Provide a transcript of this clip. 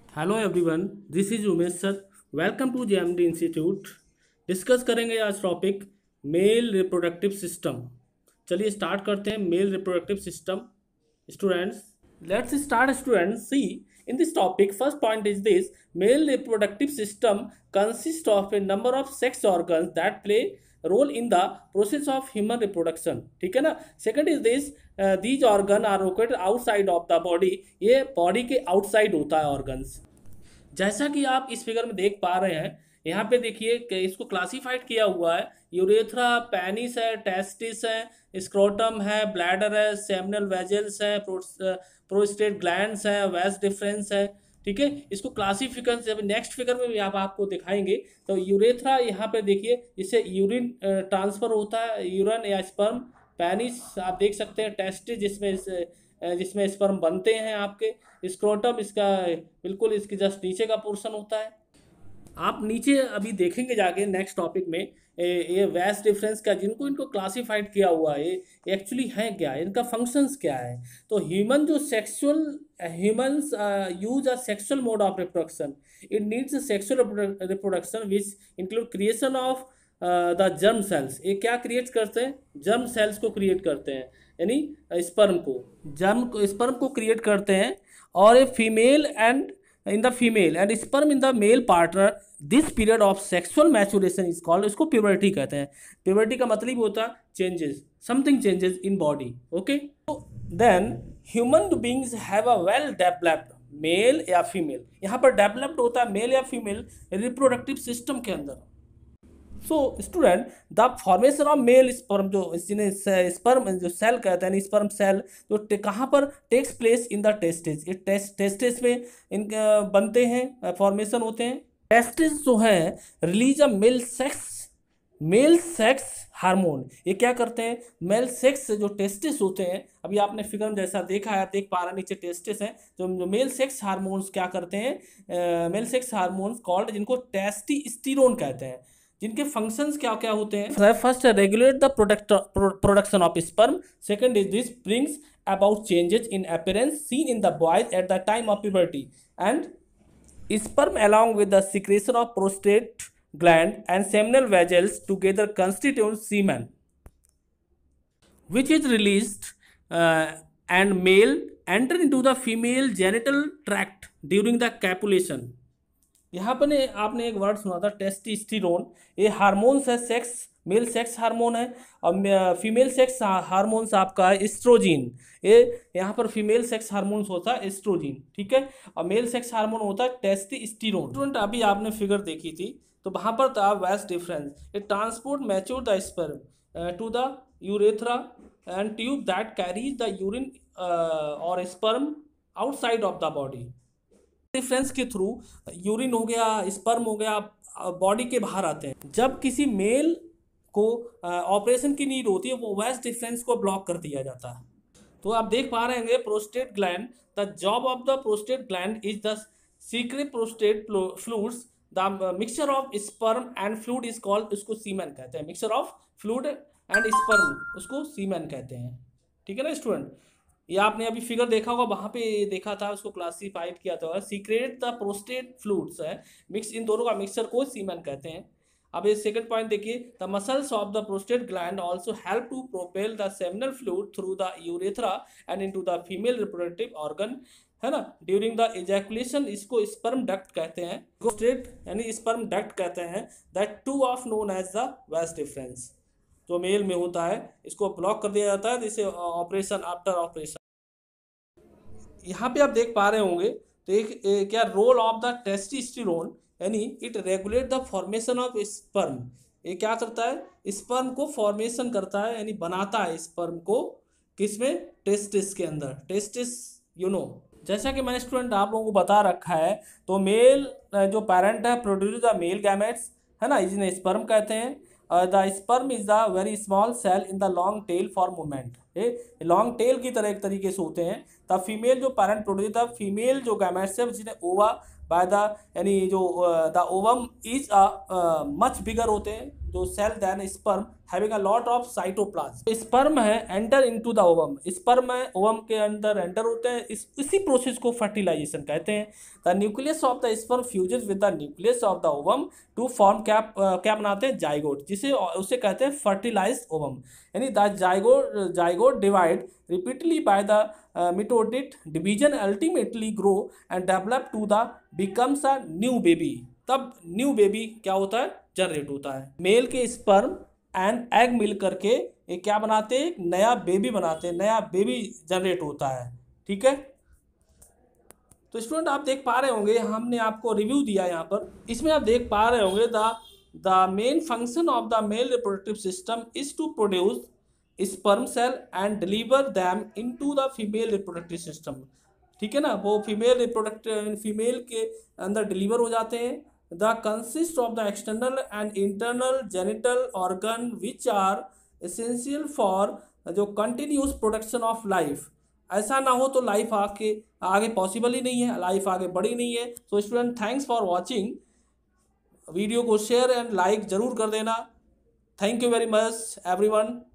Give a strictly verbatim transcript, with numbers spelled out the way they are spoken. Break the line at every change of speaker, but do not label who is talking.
Hello everyone, this is Umesh sir. Welcome to JMD institute. Discuss करेंगे आज topic male reproductive system. चलिए start करते हैं। Male reproductive system students, let's start students. See in this topic first point is this: male reproductive system consist of a number of sex organs that play role in the process of human reproduction. ठीक है ना। Second is this, these organ are located outside of the body. ये body के outside होता है organs. जैसा कि आप इस फिगर में देख पा रहे हैं, यहाँ पे देखिए कि इसको क्लासिफाइड किया हुआ है। यूरेथ्रा, पेनिस है, टेस्टिस है, स्क्रोटम है, ब्लैडर है, सेमिनल वेजल्स है, प्रोस्टेट ग्लैंड्स है, वेस डिफरेंस है। ठीक है, इसको क्लासिफिकेशन जब नेक्स्ट फिगर में भी आप आपको दिखाएंगे। तो यूरेथ्रा यहाँ पे देखिए, इससे यूरिन ट्रांसफर होता है, यूरिन या स्पर्म। पेनिस आप देख सकते हैं, टेस्टिस जिसमें जिसमें स्पर्म बनते हैं आपके। स्क्रोटम इसका बिल्कुल इसके जस्ट नीचे का पोर्शन होता है। आप नीचे अभी देखेंगे जाके नेक्स्ट टॉपिक में ये वैस डिफरेंस का, जिनको इनको क्लासिफाइड किया हुआ है, ये एक्चुअली है क्या, इनका फंक्शंस क्या है। तो ह्यूमन जो sexual humans use a sexual mode of reproduction. It needs sexual reproduction which include creation of the germ cells. ये क्या क्रिएट करते हैं? जर्म सेल्स को क्रिएट करते हैं, यानी स्पर्म को, जर्म को स्पर्म को क्रिएट करते हैं। और a female and in the female and sperm in the male partner, this period of sexual maturation is called, इसको प्यूबर्टी कहते हैं। प्यूबर्टी का मतलब होता है changes, something changes in body. Okay, then human beings have a well developed male या female. यहाँ पर डेवलप्ड होता है मेल या फीमेल रिप्रोडक्टिव सिस्टम के अंदर। So student, the formation of male sperm, जो स्पर्म जो सेल कहते हैं, स्पर्म सेल जो कहाँ पर takes place in the testis. ये टेस्ट टेस्टिस में इनके बनते हैं, फॉर्मेशन होते हैं। टेस्टिस जो है release a male sex male sex hormone. ये क्या करते हैं? मेल सेक्स जो टेस्टिस होते हैं, अभी आपने फिगर में जैसा देखा है, देख पा रहे नीचे टेस्टिस हैं, जो जो मेल सेक्स हार्मोन्स क्या करते हैं? मेल सेक्स हार्मोन्स कॉल्ड, जिनको टेस्टिस्टेरोन कहते हैं, जिनके फंक्शंस क्या क्या होते हैं। First, regulate the production of sperm. Second is this brings about changes in appearance seen in the boys at the time of puberty. And sperm along with the secretion of prostate gland and seminal vessels together constitute semen, which is released uh, and male enter into the female genital tract during the copulation। यहाँ पर ने आपने एक word सुना था testosterone. ये hormones है, sex male sex hormone है। और फीमेल सेक्स हार्मोन्स आपका है एस्ट्रोजीन। ये यहाँ पर फीमेल सेक्स हार्मोन्स होता है एस्ट्रोजीन, ठीक है। और मेल सेक्स हार्मोन होता है टेस्टोस्टेरोन। स्टूडेंट, अभी आपने फिगर देखी थी, तो वहाँ पर था vas deferens. It transport mature the sperm to the urethra and tube that carries the urine और sperm outside of the body. Deferens के थ्रू यूरिन हो गया, स्पर्म हो गया, बॉडी के बाहर आते हैं। जब किसी मेल को ऑपरेशन की नीड होती है, वो वैस डिफरेंस को ब्लॉक कर दिया जाता है। तो आप देख पा रहे हैं prostate gland, the job of the prostate gland is the secrete prostate fluids. The mixture of sperm and fluid is called, उसको सीमेन कहते हैं। Mixture of fluid and sperm, उसको सीमेन कहते हैं। ठीक है ना स्टूडेंट। ये आपने अभी फिगर देखा होगा, वहां पे देखा था, उसको क्लासिफाइड किया था। सीक्रेट द प्रोस्टेट फ्लूइड्स है, मिक्स इन दोनों का मिक्सचर को सीमेन कहते हैं। अब ये सेकंड पॉइंट देखिए, the muscles of the prostate gland also help to propel the seminal fluid through the urethra and into the female reproductive organ, है ना, ड्यूरिंग द इजैकुलेशन। इसको स्पर्म डक्ट कहते हैं, प्रोस्टेट यानी स्पर्म डक्ट कहते हैं। That two of known as the vas deferens, जो mail में होता है, इसको ब्लॉक कर दिया जाता है जैसे ऑपरेशन, आफ्टर ऑपरेशन। यहाँ पे आप देख पा रहे होंगे, तो एक, एक क्या रोल ऑफ द टेस्टोस्टेरोन, यानी it regulate the formation of sperm. ये क्या करता है? स्पर्म को फॉर्मेशन करता है, यानी बनाता है स्पर्म को, किसमें? टेस्टिस के अंदर। टेस्टिस यू नो, जैसा कि मैंने स्टूडेंट आप लोगों को बता रखा है, तो मेल जो पेरेंट है प्रोड्यूस द मेल गैमेट्स, है ना, जिन्हें स्पर्म कहते हैं। The sperm is the very small cell in the long tail for movement. ये लॉन्ग टेल की तरह एक तरीके से होते हैं। द फीमेल जो पेरेंट प्रोड्यूस, द फीमेल जो गैमेट्स है, जिन्हें ओवा बाय द, यानी जो the ovum is a much bigger होते हैं, जो cell than sperm having a lot of cytoplasm. Sperm है enter into the ovum, sperm है ओवम के अंदर एंटर होते हैं, इस इसी प्रोसेस को फर्टिलाइजेशन कहते हैं। The nucleus of the sperm fuses with the nucleus of the ovum to form क्या क्या बनाते हैं, जाइगोट, जिसे उसे कहते हैं फर्टिलाइज्ड ओवम। यानी the zygote zygote divide repeatedly by the mitotic division ultimately grow and develop to the becomes a new baby. तब न्यू बेबी क्या होता है, जनरेट होता है। मेल के स्पर्म एंड एग मिल करके ये क्या बनाते हैं, नया बेबी बनाते हैं, नया बेबी जनरेट होता है। ठीक है, तो स्टूडेंट आप देख पा रहे होंगे, हमने आपको रिव्यू दिया यहाँ पर, इसमें आप देख पा रहे होंगे the the main function of the male reproductive system is to produce sperm cell and deliver them into the female reproductive system. ठीक है ना, वो फीमेल रिप्रोडक्टिव फीमेल के अंदर डिलीवर हो जाते हैं। The consist of the external and internal genital organ which are essential for जो कंटिन्यूस प्रोडक्शन ऑफ लाइफ। ऐसा ना हो तो लाइफ आगे आगे पॉसिबल ही नहीं है, लाइफ आगे बढ़ी नहीं है। So student thanks for watching, video को शेयर एंड लाइक जरूर कर देना। Thank you very much everyone.